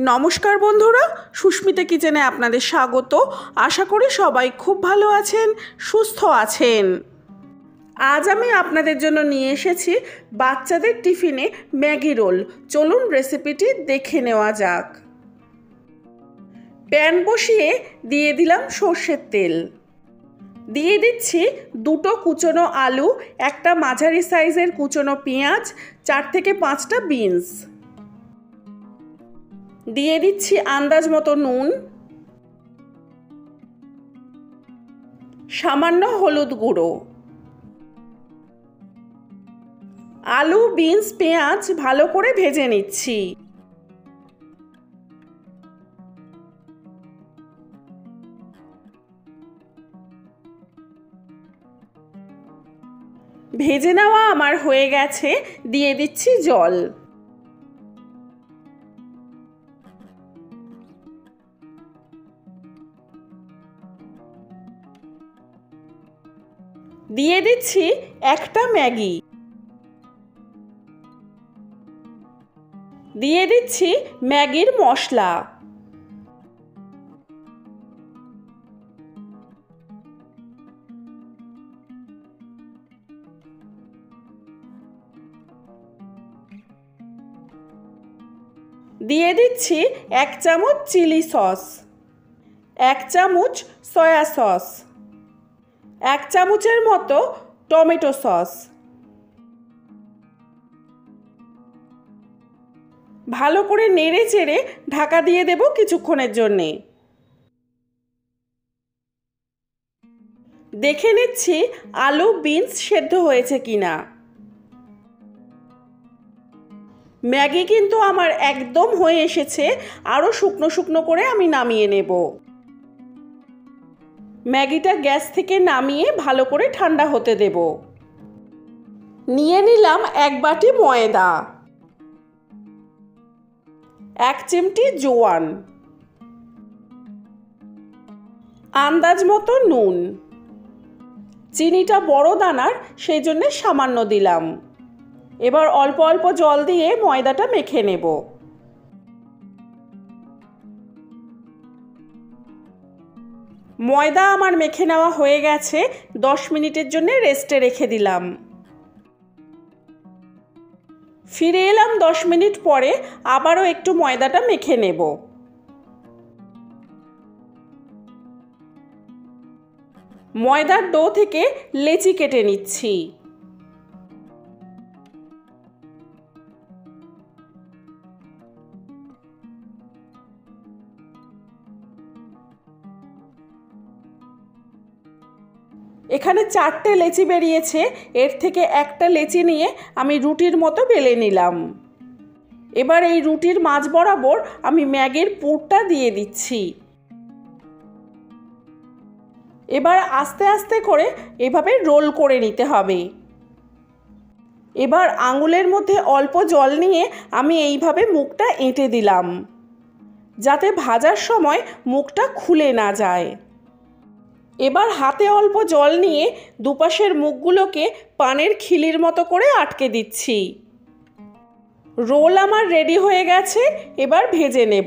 নমস্কার বন্ধুরা, সুস্মিতা কিচেনে আপনাদের স্বাগত। আশা করি সবাই খুব ভালো আছেন, সুস্থ আছেন। আজ আমি আপনাদের জন্য নিয়ে এসেছি বাচ্চাদের টিফিনে ম্যাগি রোল। চলুন রেসিপিটি দেখে নেওয়া যাক। প্যান বসিয়ে দিয়ে দিলাম সর্ষের তেল, দিয়ে দিচ্ছি দুটো কুচনো আলু, একটা মাঝারি সাইজের কুচনো পেঁয়াজ, 4 থেকে 5টা বিনস, দিয়ে দিচ্ছি আন্দাজ মতো নুন, সামান্য হলুদ গুঁড়ো। আলু, বিনস, পেঁয়াজ ভালো করে ভেজে নিচ্ছি। ভেজে নেওয়া আমার হয়ে গেছে, দিয়ে দিচ্ছি জল। দিয়ে দিচ্ছি একটা ম্যাগি, দিয়ে দিচ্ছি ম্যাগির মশলা, দিয়ে দিচ্ছি 1 চামচ চিলি সস, 1 চামচ সয়া সস, 1 চামচের মতো টমেটো সস। ভালো করে নেড়ে চেড়ে ঢাকা দিয়ে দেব কিছুক্ষণের জন্যে। দেখে নিচ্ছি আলু, বিনস সেদ্ধ হয়েছে কিনা। ম্যাগি কিন্তু আমার একদম হয়ে এসেছে, আরও শুকনো শুকনো করে আমি নামিয়ে নেব। ম্যাগিটা গ্যাস থেকে নামিয়ে ভালো করে ঠান্ডা হতে দেব। নিয়ে নিলাম 1 বাটি ময়দা, 1 চিমটি জোয়ান, আন্দাজ মতো নুন। চিনিটা বড় দানার, সেই জন্য সামান্য দিলাম। এবার অল্প অল্প জল দিয়ে ময়দাটা মেখে নেব। ময়দা আমার মেখে নেওয়া হয়ে গেছে, 10 মিনিটের জন্য রেস্টে রেখে দিলাম। ফিরে এলাম 10 মিনিট পরে, আবারও একটু ময়দাটা মেখে নেব। ময়দার ডো থেকে লেচি কেটে নিচ্ছি। এখানে 4টে লেচি বেরিয়েছে, এর থেকে একটা লেচি নিয়ে আমি রুটির মতো বেলে নিলাম। এবার এই রুটির মাঝ বরাবর আমি ম্যাগির পুরটা দিয়ে দিচ্ছি। এবার আস্তে আস্তে করে এভাবে রোল করে নিতে হবে। এবার আঙুলের মধ্যে অল্প জল নিয়ে আমি এইভাবে মুখটা এঁটে দিলাম, যাতে ভাজার সময় মুখটা খুলে না যায়। এবার হাতে অল্প জল নিয়ে দুপাশের মুখগুলোকে পানের খিলির মতো করে আটকে দিচ্ছি। রোল আমার রেডি হয়ে গেছে, এবার ভেজে নেব।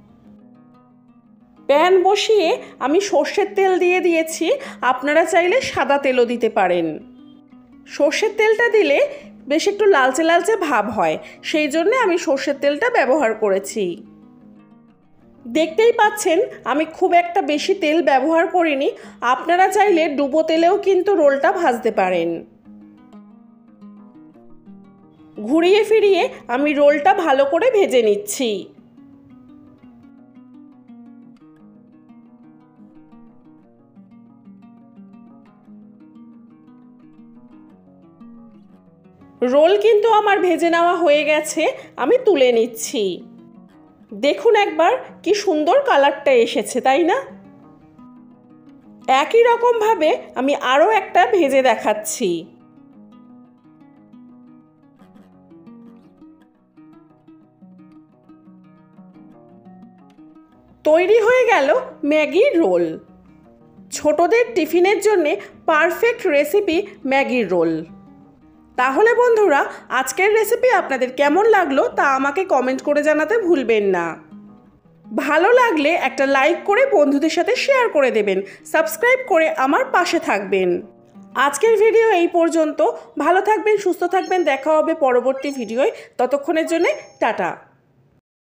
প্যান বসিয়ে আমি সর্ষের তেল দিয়ে দিয়েছি, আপনারা চাইলে সাদা তেলও দিতে পারেন। সর্ষের তেলটা দিলে বেশ একটু লালচে লালচে ভাব হয়, সেই জন্য আমি সর্ষের তেলটা ব্যবহার করেছি। দেখতেই পাচ্ছেন আমি খুব একটা বেশি তেল ব্যবহার করিনি, আপনারা চাইলে ডুবো তেলেও কিন্তু রোলটা ভাজতে পারেন। ঘুরিয়ে ফিরিয়ে আমি রোলটা ভালো করে ভেজে নিচ্ছি। রোল কিন্তু আমার ভেজে নেওয়া হয়ে গেছে, আমি তুলে নিচ্ছি। দেখুন একবার কি সুন্দর কালারটা এসেছে, তাই না? একই রকমভাবে আমি আরও একটা ভেজে দেখাচ্ছি। তৈরি হয়ে গেল ম্যাগি রোল। ছোটদের টিফিনের জন্য পারফেক্ট রেসিপি ম্যাগি রোল। তাহলে বন্ধুরা, আজকের রেসিপি আপনাদের কেমন লাগলো তা আমাকে কমেন্ট করে জানাতে ভুলবেন না। ভালো লাগলে একটা লাইক করে বন্ধুদের সাথে শেয়ার করে দেবেন, সাবস্ক্রাইব করে আমার পাশে থাকবেন। আজকের ভিডিও এই পর্যন্ত। ভালো থাকবেন, সুস্থ থাকবেন, দেখা হবে পরবর্তী ভিডিওয়। ততক্ষণের জন্য টাটা।